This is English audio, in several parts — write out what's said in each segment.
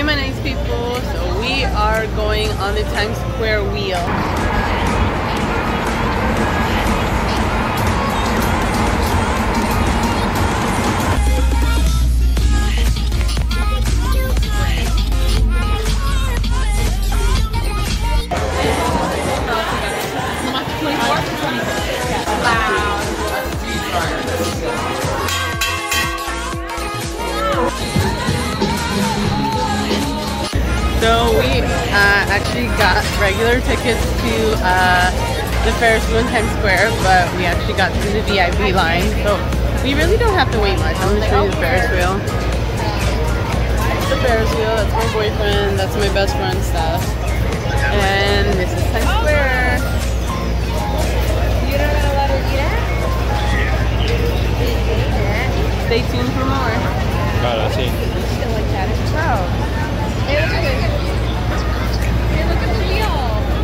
Hey my nice people, so we are going on the Times Square wheel. So we actually got regular tickets to the Ferris wheel in Times Square, but we actually got through the VIP line, so we really don't have to wait much. I'm going to show you the Ferris wheel. The Ferris wheel, that's my boyfriend, that's my best friend's stuff. And this is Times Square. Stay tuned for more. Claro, sí. Ciao. Hey, look at it. Hey, look at the wheel.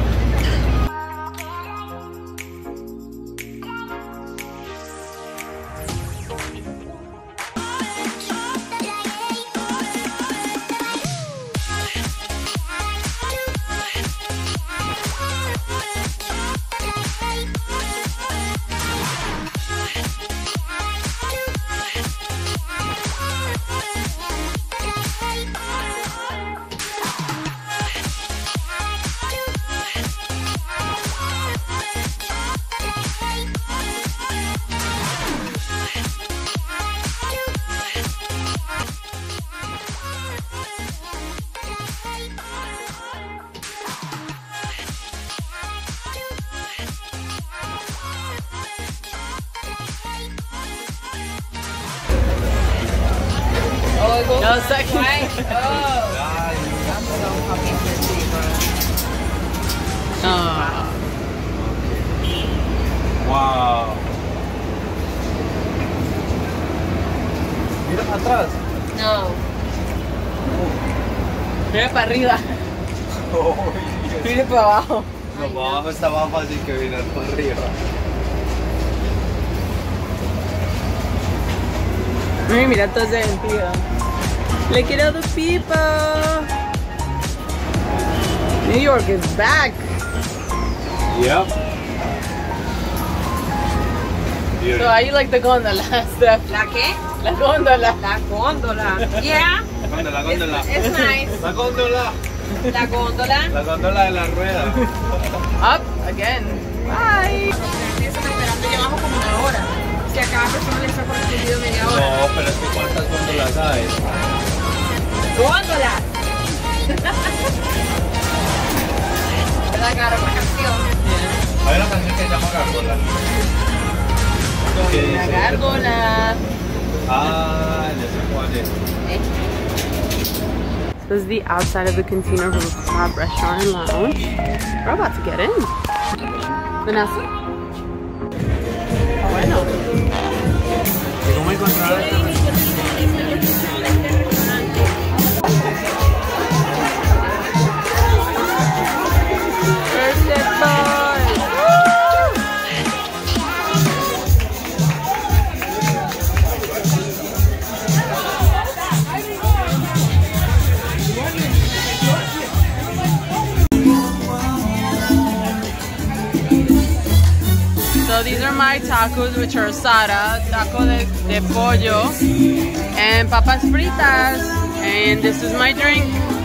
No, second. Right? Oh. Wow. Mira atrás. No. Mira para arriba. Mira para abajo. No, para abajo está más fácil que mirar para arriba. Mira todo ese sentido. Look at all the people. New York is back. Yep. So how you like the gondola stuff? ¿La qué? La góndola. La góndola. Yeah. La góndola. It's nice. La góndola. La góndola. La góndola de la rueda. Up again. Bye. Están esperando, llevamos como una hora. Si a cada persona le está por el video media hora. No, pero es que ¿cuántas góndolas hay? ¡Góndola! ¿Verdad que ahora una canción? Hay una canción que se llama Gárgola. ¿Qué La dice? gárgola. Ah, ya sé cuál es. This is the outside of the Cantina Rooftop Restaurant and Lounge. We're about to get in. Vanessa. Oh, bueno. ¿Cómo encontrar esta? So these are my tacos, which are asada, taco de pollo, and papas fritas. And this is my drink.